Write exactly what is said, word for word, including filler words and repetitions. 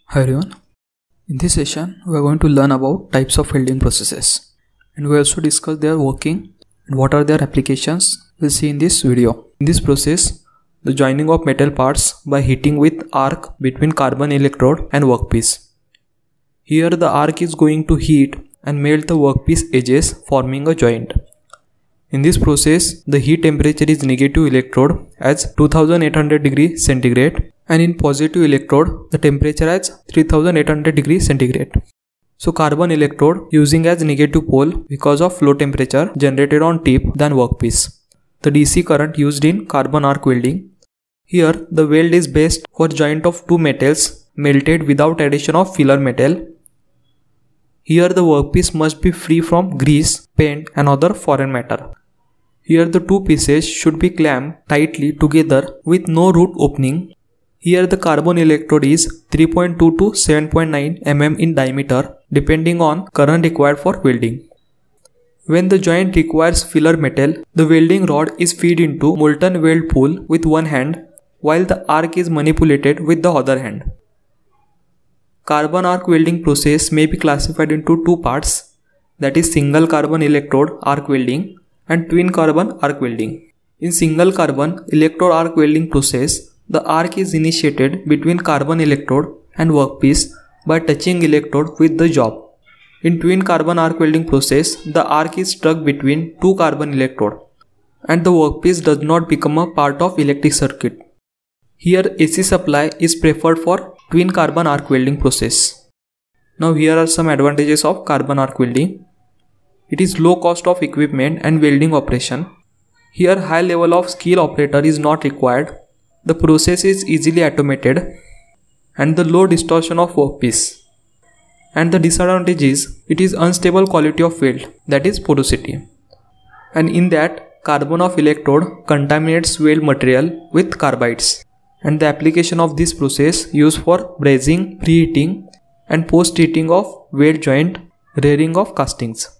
Hi everyone, in this session we are going to learn about types of welding processes, and we also discuss their working and what are their applications. We'll see in this video. In this process, the joining of metal parts by heating with arc between carbon electrode and workpiece. Here the arc is going to heat and melt the workpiece edges, forming a joint. In this process, the heat temperature is negative electrode as two thousand eight hundred degrees centigrade, and in positive electrode the temperature as three thousand eight hundred degrees centigrade. So carbon electrode using as negative pole because of low temperature generated on tip than workpiece. The D C current used in carbon arc welding. Here the weld is best for joint of two metals melted without addition of filler metal. Here the workpiece must be free from grease, paint and other foreign matter. Here the two pieces should be clamped tightly together with no root opening. Here the carbon electrode is three point two to seven point nine millimeters in diameter depending on current required for welding. When the joint requires filler metal, the welding rod is fed into molten weld pool with one hand while the arc is manipulated with the other hand. Carbon arc welding process may be classified into two parts, that is single carbon electrode arc welding and twin carbon arc welding. In single carbon electrode arc welding process, the arc is initiated between carbon electrode and workpiece by touching electrode with the job. In twin carbon arc welding process, the arc is struck between two carbon electrode and the workpiece does not become a part of electric circuit. Here A C supply is preferred for twin carbon arc welding process. Now here are some advantages of carbon arc welding. It is low cost of equipment and welding operation. Here high level of skill operator is not required. The process is easily automated and the low distortion of workpiece. And the disadvantage is it is unstable quality of weld, that is porosity. And in that carbon of electrode contaminates weld material with carbides. And the application of this process used for brazing, preheating and post-heating of weld joint, rearing of castings.